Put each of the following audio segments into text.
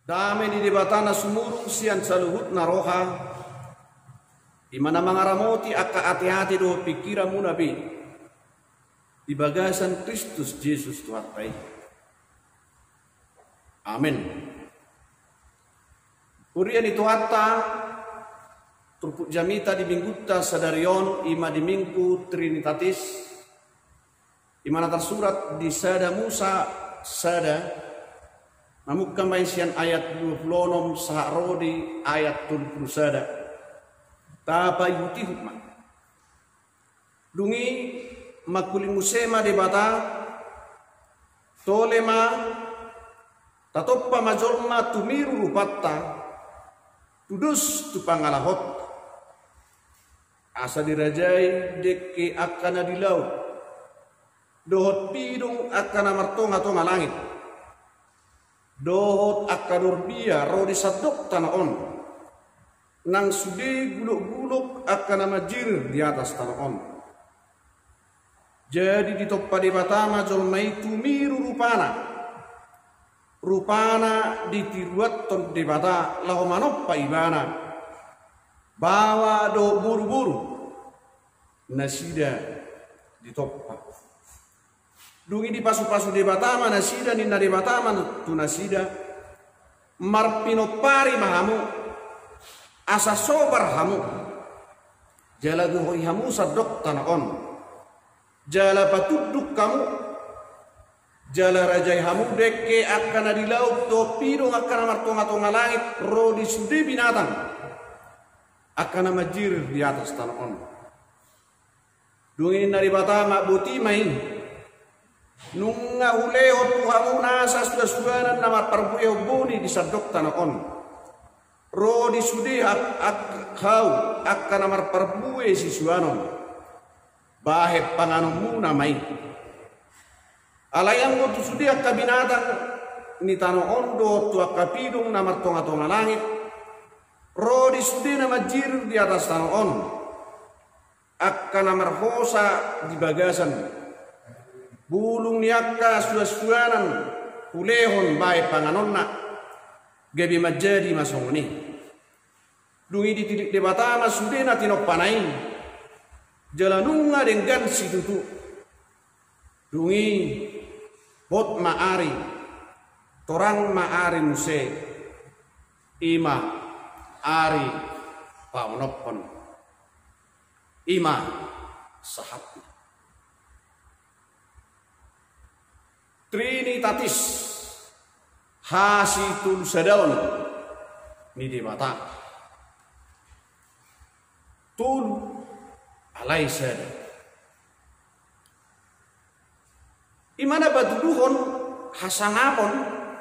Dame di debatana sumurung sian saluhut naroha. Di mana mangaramoti akka hati-hati do pikiranmu nabi. Di bagasan Kristus Yesus Tuhan. Amin. Kurian itu hatta turpuk jamita di mingguta sadarion ima di minggu Trinitatis. Di mana tersurat di sada Musa sada namukan baisian ayat 26 saharodi ayat 30 sada. Tapa yuti hukman. Dungi makuli musema debata tolema tatoppa majolma tumiru rupatta tudus tu pangalahot asa dirajai deke akana di laut dohot pidung akana martonga-tonga langit dohot akanur biya rodi sadok tanah on nang sude guluk-guluk akana majir di atas tanah on. Jadi di toppa di batama jolmai tumiru rupana ditiruat ton di bata lau manoppa ibana bawa do buru-buru nasida di toppa dungi di pasu-pasu di batama nasida ninna di batama tu nasida marpinopari mahamu asa sobar hamu jala duhoi hamu sadok tanah on jala patuduk kamu jala rajai hamu deke akan di laut topi dong akan martonga-tonga langit rodi sude binatang akan majir di atas tanah on dungin dari batama buti main nunga uleo tuhamu nasa sudah nama perbueo boni di sadok tanah on rodi sude kau akan namar perbue si suanon bahep panganomu namai alayang go tu sudia kabinatang ni tano ondo tu akapidung namar tonga-tonga langit rodi sudia nama jir di atas tano on akka namar hosa di bagasan bulung niakka suas-suanan ulehon bahep panganonna gabi majadi masongni dungi di titik debatama sudia na tinopanain jalanunga dengan si tutu dungi bot maari torang maari muse ima ari paunopon ima sahapi Trinitatis hasitul sadaun ni debata tulu alai sada imana baduduhon hasangapon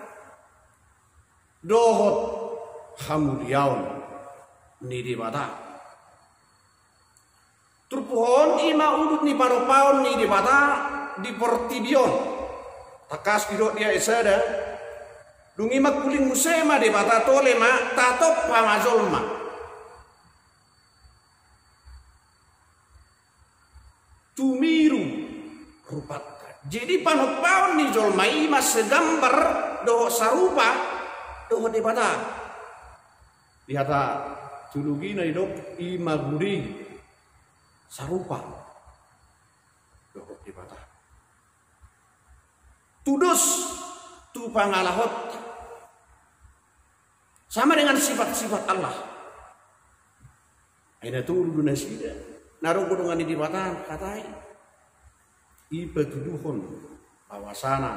dohot hamuliaon ni di bata turpuhon ima udut ni paropaon ni di bata di portibion takas kidok dia isada dungi makuling musema di bata tolema tatop pamazolma tumiru rupatta jadi panopaon ni jolmai mas segambar doh sarupa doh debata lihata tulugina idok imaguri sarupa doh debata tudus tu pangalahot sama dengan sifat-sifat Allah aina turu nasida naruh dengan di batan katai iba tuduhon bawasana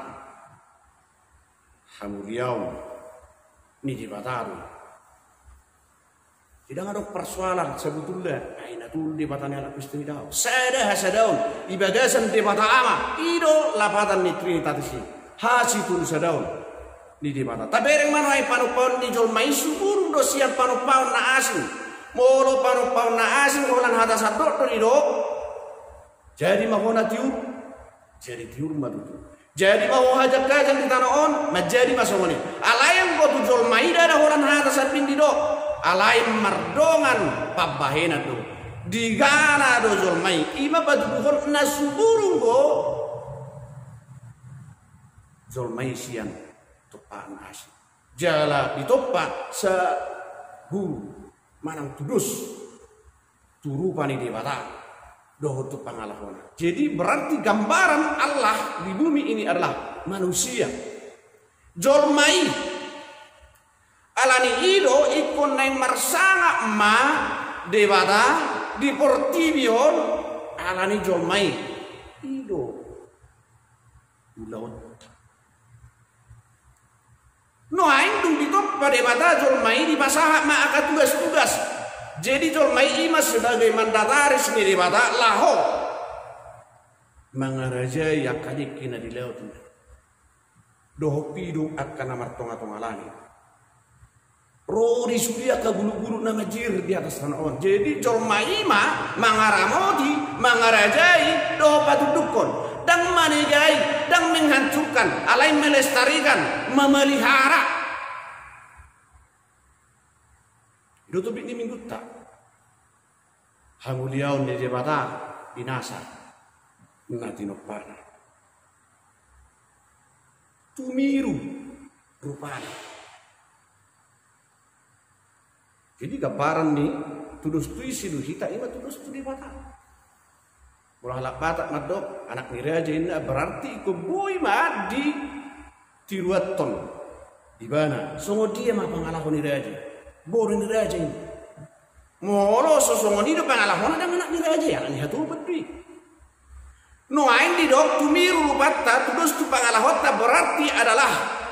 hamuliau ni di bataru tidak ada persoalan sebetulnya aina tul di batanya lapis tidak sada hasadaun di bagasan di bata ama ido lapatan ni Trinitatis hasitul sadaun ni di bata tabereng mana ai panupaun ni jol mai subur do siap panupaun na asing molo panupaun na asing kolan hata sadot do ido jadi mahona tiur jadi tiur madutu jadi mau hajak kajang di tanah on menjadi masongoni alayang ko tujol maida da horan hata sapin di do alayang mardongan pabahena do digana do jol mai ima baduhon na suburung ko jol mai sian to pan asing jala ditoppa sa guru manang tudus turupani dewata doh tu pangalahona. Jadi berarti gambaran Allah di bumi ini adalah manusia. Jolmai alani ido ikon nang marsanga ma dewata di portibion alani jolmai ido ulawat. No aing dung ditoppa dewata jolmai di pasaha ma akan tugas-tugas. Jadi jolmai ima sebagai mandataris ni dewata laho mangarajai akadik kina di laut. Doh pidung akan namar tonga-tonga langit. Rodi sudia ka gulu-gulu nama jir di atas tanah on. Jadi jolmai ima mangaramodi mangarajai doh patudukon dan manigai dan menghancurkan alai melestarikan memelihara. Itu tuh ini minggu tak hamuliaun di jebata binasa nanti nopana tumiru rupana. Jadi gambaran nih tudus tuisi lu hita ima tudus tu debata ulah lak batak madok anak niraja ini berarti keboy mah di tiruaton di mana songo dia mah pangalahon niraja borin niraja ini molo sosongon hidup pangalahon ada anak niraja ya ini hatu bedui no ain di dok tumiru batta tudus tu pangalahon berarti adalah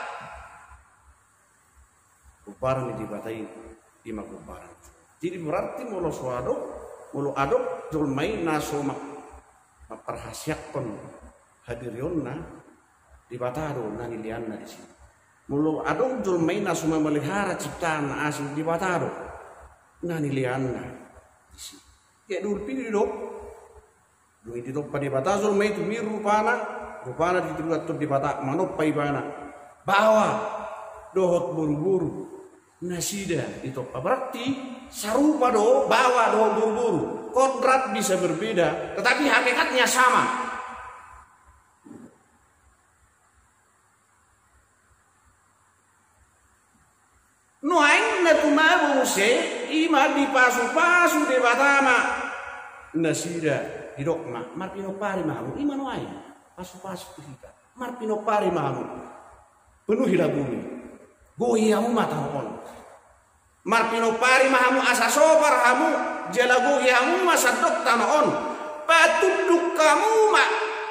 kuparan di batai ima kuparan. Jadi berarti molo suadok molo adok jolmai naso perhasiakon hadirionna di batado nani lianna di sini. Mulu adong jolmai naso memelihara ciptaan asli di batado nani lianna di sini. Kayak dulu pilih dok. Dulu itu pada batado jolmai itu mir rupana ditulis di batak manopai bana bawa dohot buru-buru nasida itu berarti sarupa do bawa do buru-buru. Kodrat bisa berbeda, tetapi hakikatnya sama. Nuain na tumabu se ima di pasu-pasu de batama nasida hidokma marpino pari mahamu ima nuain pasu-pasu kita marpino pari mahamu penuhi bumi goyamu matahon marpino pari mahamu asasobar hamu jalago yamu masadok tanaon patuduk kamu mak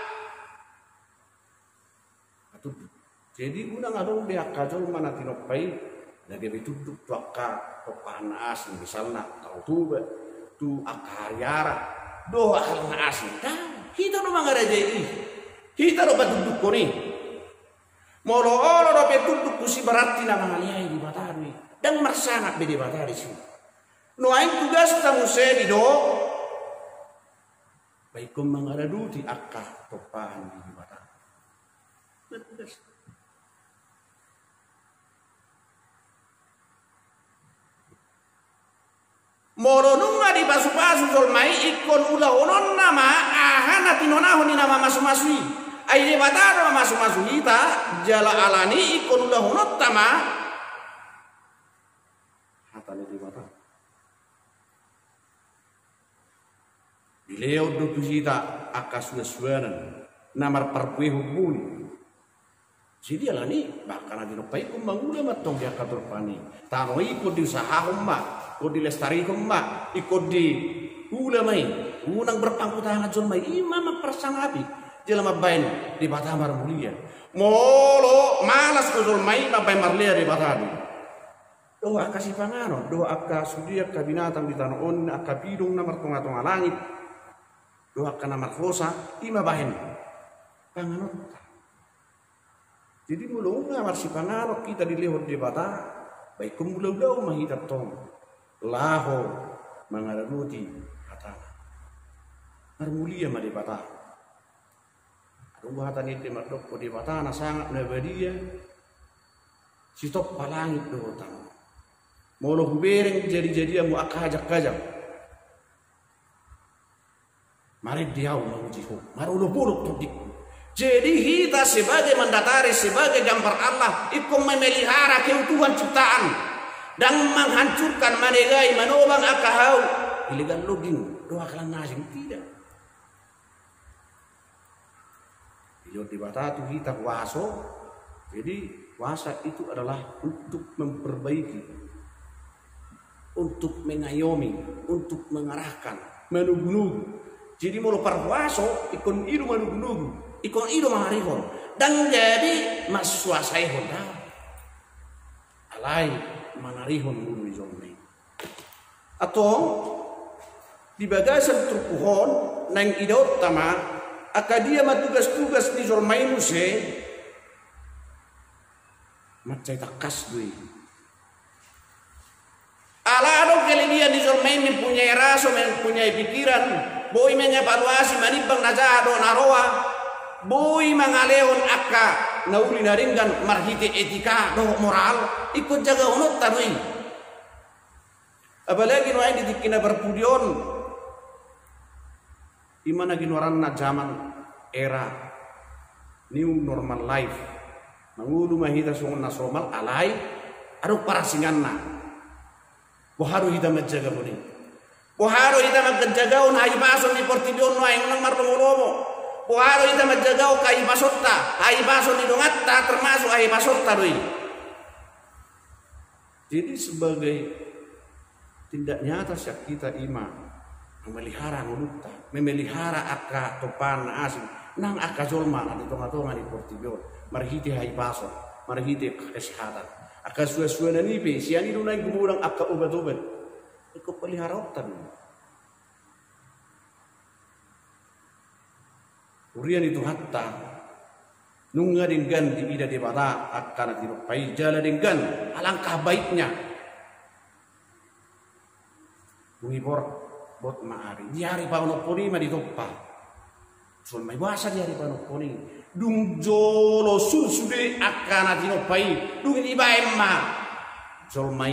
patuduk. Jadi unang adong dia kajol mana tinopai lagi bituduk tu akka panas misalnya tahu tu akariara doa halna asli dah kita no mangarajai kita no patuduk koni molo olo do petuduk kusi berarti na mangaliai di batari dan marsana bede batari sini. Nuain tugas tamu sedi do baikum mangaradu di akka topan di batang. Moro nunga di pasu-pasu jolmai ikon ulah onon nama ahana tinonahon ni nama masu-masui. Ai di bataro masu-masu kita jala alani ikon ulah onot tama hatane di batang. Beliau dutu kita akas neswanan namar parpui hubuni. Jadi alani bakal di nopai kumbangula matong dia katur pani. Tanoi ikut di usaha humma. Ikut di lestari humma, ikut di ulamai, unang berpangku tangan jolmai, imam persangapi, jelma bain di batamar mulia. Molo malas ke jolmai, mabai marlia di batami. Doa kasih pangano, doa kasudia ke binatang di tanah on, akka bidung namar tonga-tonga langit, doa ke namar fosa, ima bahin. Pangano. Jadi mulu namar si pangano kita dilewat di batang, baik kumulau-lau mahitap tong. Laho mangaranuti hatana marmulia ma di bata aduh hatan itu madok di batana sangat nabadia sitop palangit do tang molo hubereng jadi-jadi mu akajak-kajak mari diau menguji ho marulo buruk tudik Jadi kita sebagai mandataris, sebagai gambar Allah, ikut memelihara keutuhan ciptaan dan menghancurkan manegai manobang akahau iligan login doa kalan nasing tidak. Iyo di batatu kita waso. Jadi puasa itu adalah untuk memperbaiki, untuk mengayomi, untuk mengarahkan, menugu-nugu. Jadi mau parwaso ikon idu menugu-nugu, ikon idu maharihon, dan jadi masuasai honda. Alai manarihon dulu jomne. Atau di bagasan trupuhon nang idot tama akadia matugas-tugas di jormai muse macai takas dui. Alado kelebihan di jormai mempunyai rasa, mempunyai pikiran, boy menyevaluasi manibang najado naroa, boy mangaleon akka nauli naringgan marhite etika do moral ikut jaga unut tanui. Apalagi no di dikina berpudion imana ginuaranna zaman era new normal life mangulu mahita sungun nasomal alai aru parasinganna boharu hita menjaga boni boharu hita menjaga hai bason di portidion no ayang nang marlomo boharu hita menjaga kai basotta hai bason di dongatta termasuk hai basotta doi. Jadi sebagai tindak nyata syak kita ima memelihara nulutta, memelihara akka topan asing nang akka jolma na tonga-tonga di portidion marhiti hai bason marhiti kesehatan akka suwe-suwe na nipe siani dunay gumurang akka obat-obat ikut pelihara otan urian itu hatta nunga denggan di bida di bata akka na tirupai jala denggan alangkah baiknya mengibor bot maari di hari paunoponi ma ditoppa sul mai basa di hari paunoponi dung jolo susude akana tinopai dung ibae ma jol mai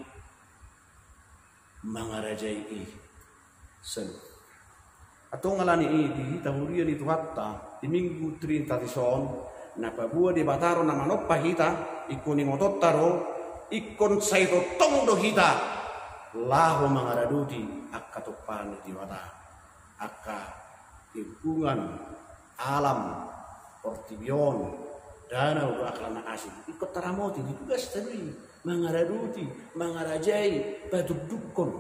mangarajai sen atau ngalani di tahuria di tuhatta di minggu 30 son napa bua di bataro na manoppa hita ikuni ngotottaro ikon saito tongdo hita lahu mangaraduti akka topan di mata akka lingkungan alam portibion danau do aklana asing ikut taramoti ditugas tadi mangaraduti mangarajai batu dukon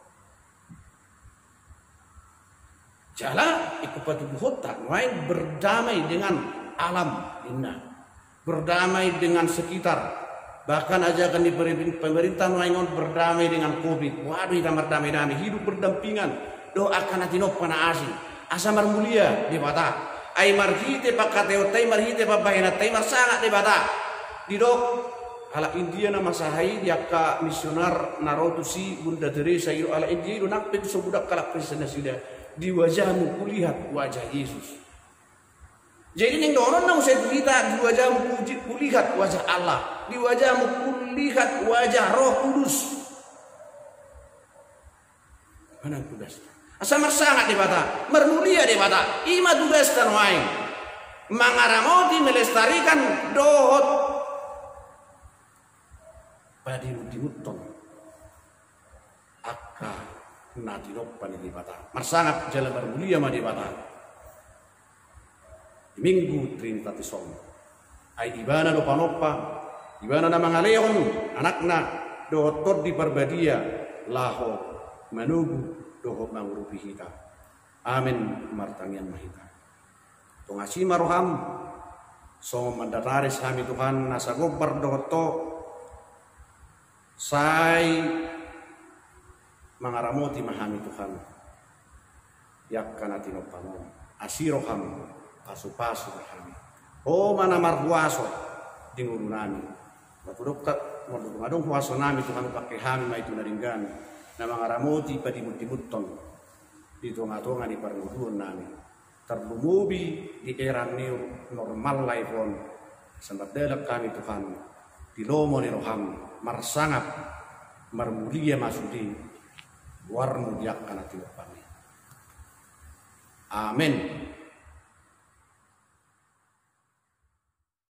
jala ikut batu buhota main berdamai dengan alam inna berdamai dengan sekitar. Bahkan ajakan di pemerintah maingon berdamai dengan COVID. Waduh, kita berdamai-damai, hidup berdampingan. Doakan hati nopana asing. Asa marmulia di bata. Ai marhite pakateo tai marhite pabahena tai marsangat di bata. Di dok ala India nama sahai diaka misionar narotusi Bunda Teresa iru ala India iru nakpe tu sebudak kalak presiden sudah di wajahmu kulihat wajah Yesus. Jadi ning donon nang usai kita di wajahmu kulihat wajah Allah, di wajahmu kulihat wajah Roh Kudus. Mana tugas? Asa marsangat di bata, mermulia di bata. Ima tugas tan wae. Mangaramoti melestarikan dohot padi dimuton. Akka natinoppan di bata. Marsangat jalan mermulia ma di bata. Minggu 30 son ai ibana do panoppa ibana na mangaleon anakna do tot di perbadia laho manugu doho mangurupi hita amin martangian mahita tong asima roham so mandataris kami Tuhan nasa gobar doto sai mangaramoti mahami Tuhan yakkan atinopanom asiroham pasu-pasu kami. Oh mana marhuaso di nguru nami. Matudok tak ngadong huaso nami Tuhan pakai hami ma itu naringgan. Na mangaramoti pa dimut-dimutton. Di tonga-tonga di parnuduan nami. Terlumubi di era new normal life on. Sambat delak kami Tuhan. Di lomo ni roham marsangat marmulia masudi. Warmu diakkan hati kami. Amin.